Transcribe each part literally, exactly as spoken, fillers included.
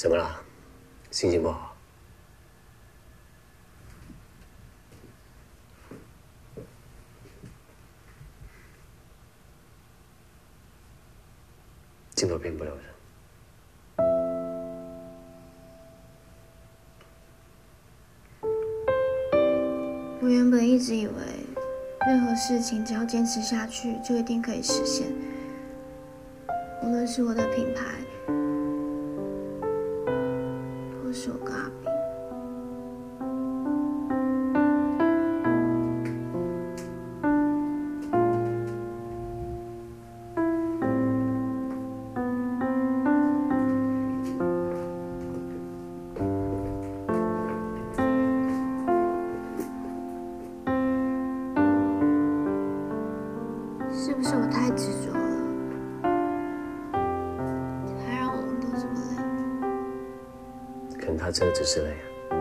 怎么了？心情不好？镜头并不留神。 我原本一直以为，任何事情只要坚持下去，就一定可以实现。无论是我的品牌，或是我跟阿斌。是不是我太执着了，才让我们都这么累？ 可能他真的只是累啊。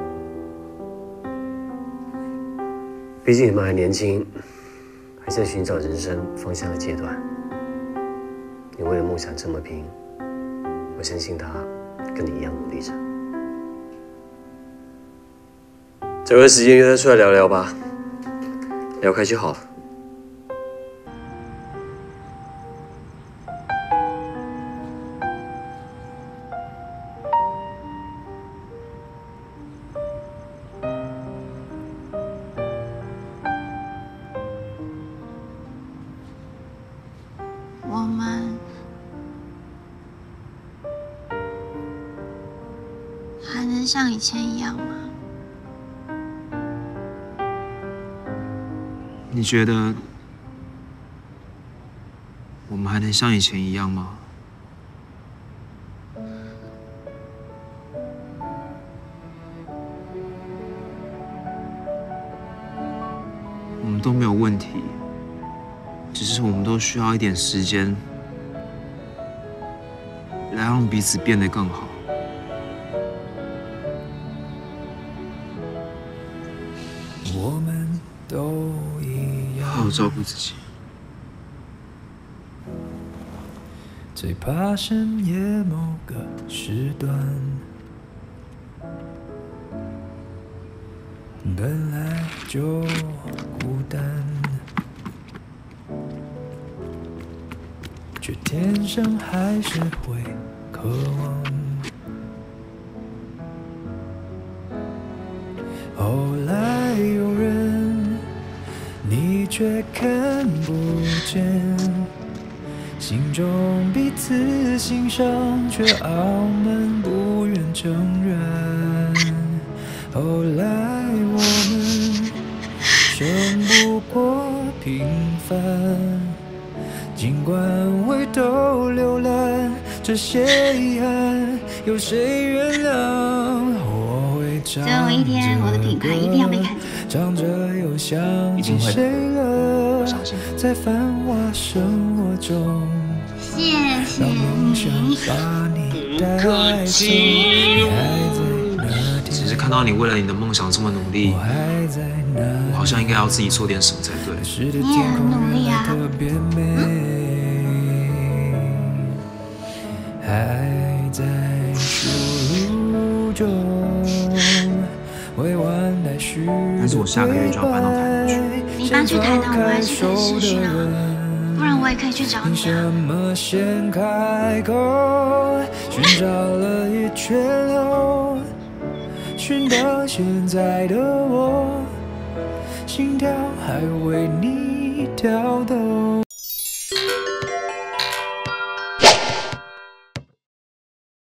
毕竟你们还年轻，还在寻找人生方向的阶段。你为了梦想这么拼，我相信他跟你一样努力着。找个时间约他出来聊聊吧，聊开就好了。 我们还能像以前一样吗？ 你觉得我们还能像以前一样吗？我们都没有问题。只是我们都需要一点时间，来让彼此变得更好。 我们都一样， 好好照顾自己。 最怕深夜某个时段，本来就孤单。却天生还是会渴望。后来有人，你却看不见，心中彼此欣赏，却傲慢不愿承认。后来我们胜不过平凡。尽管回头浏览这些遗憾，有谁原谅？我会唱总有一天，我的品牌一定要被看见。 唱着又想起谁了，在繁华生活中， 谢谢让梦想把你带走。你还在那天， 只是看到你为了你的梦想这么努力， 我还在那我好像应该要自己做点什么才对。 你也很努力啊。 嗯还在输入中，未完待续。 但是我下个月就要搬到台南去。 你搬去台南，我还是等视讯啊，不然我也可以去找你啊。 什么先开口？寻找了一圈后，寻到现在的我，心跳还为你跳动。